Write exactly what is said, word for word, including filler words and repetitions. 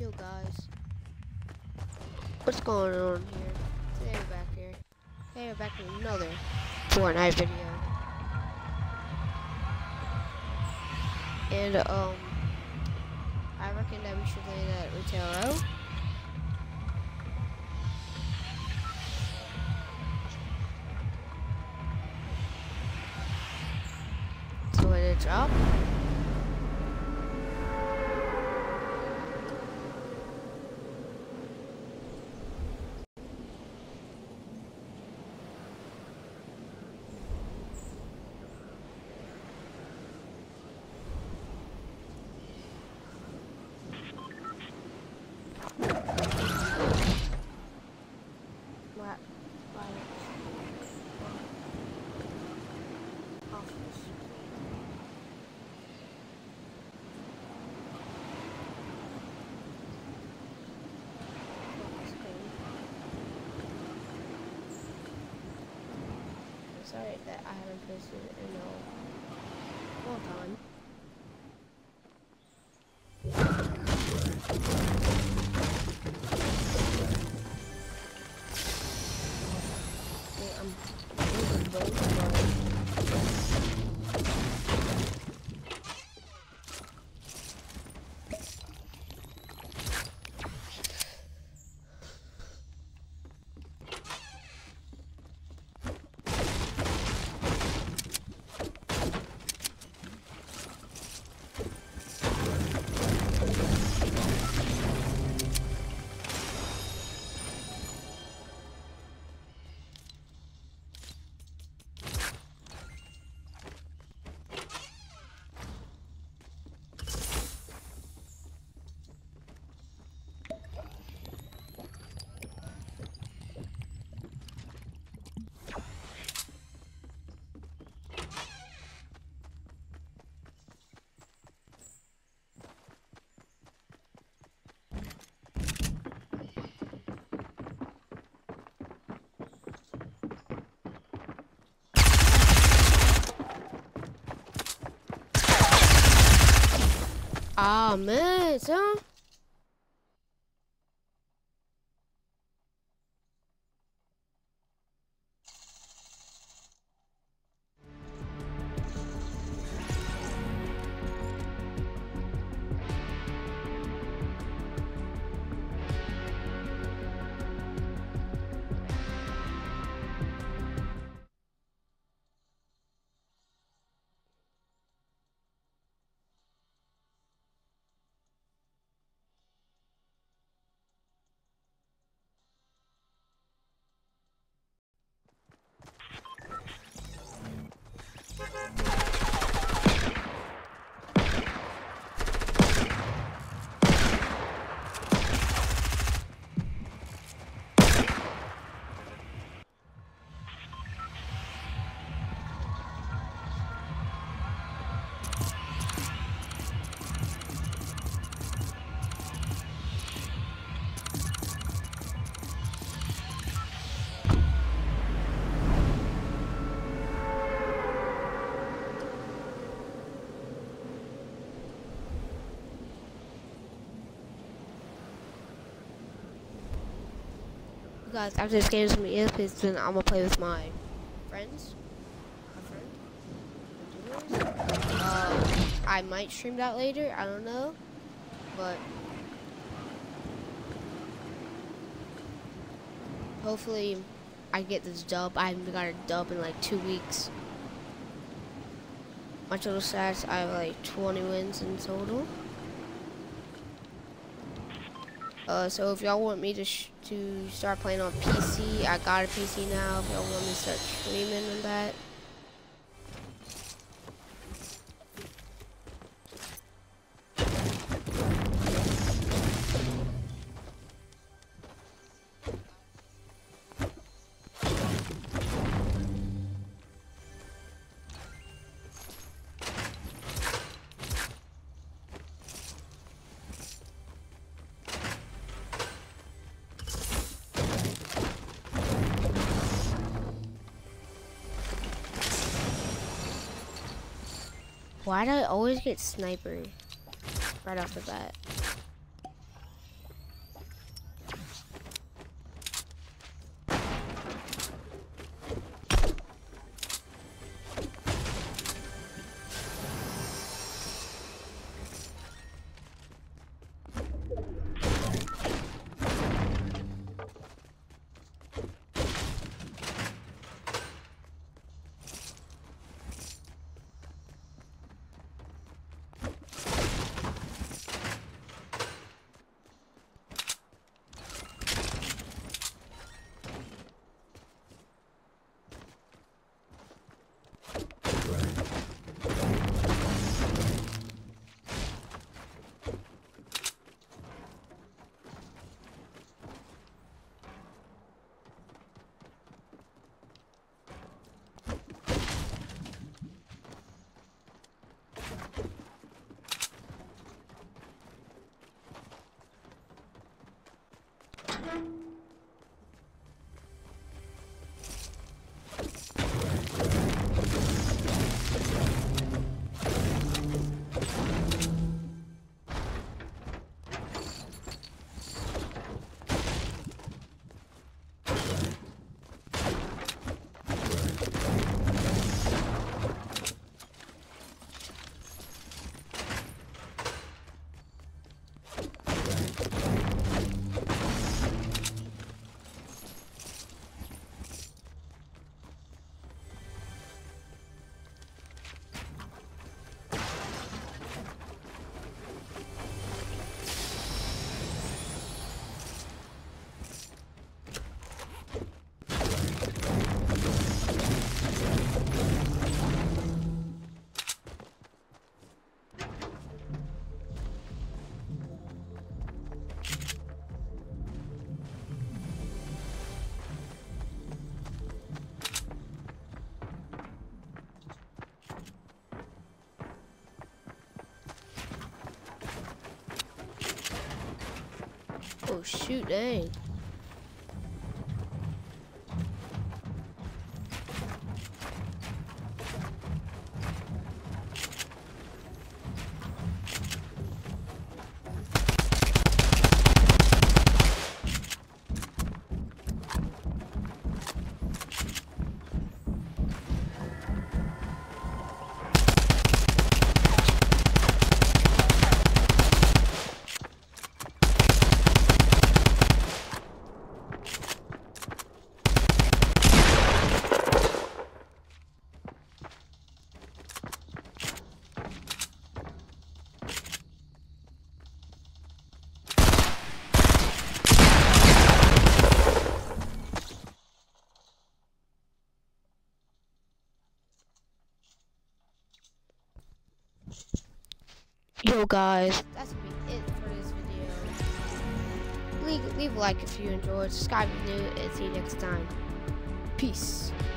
Yo guys, what's going on here? Today we're back here. Hey, we're back with another Fortnite video. And um, I reckon that we should land at Retail Row. So when it drop. Sorry that I haven't posted in a long time. Yeah, I'm moving both, ah man, son. Guys, after this game is gonna be epic, then I'm gonna play with my friends. My friend. Uh, I might stream that later. I don't know, but hopefully I get this dub. I haven't got a dub in like two weeks. My total stats, I have like twenty wins in total. Uh, so if y'all want me to sh to start playing on P C, I got a P C now. If y'all want me to start streaming on that. Why do I always get sniper right off the bat? Oh shoot, dang. Yo guys, that's gonna be it for this video. Leave, leave a like if you enjoyed, subscribe if you're new, and see you next time. Peace.